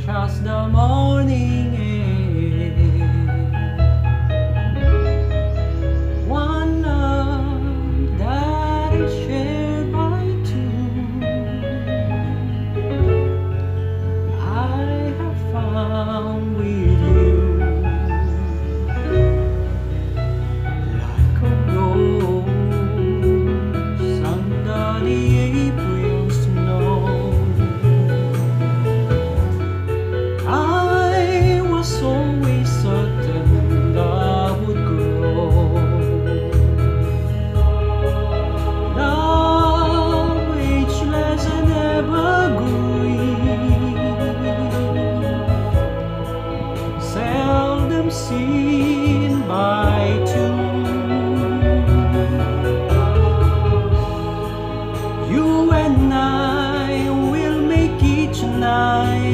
just the morning air. One love that is shared by two. I have found with you, like a rose under the April snow. I was always certain love would grow. Love ageless and evergreen, seldom seen by two. You and I will make each night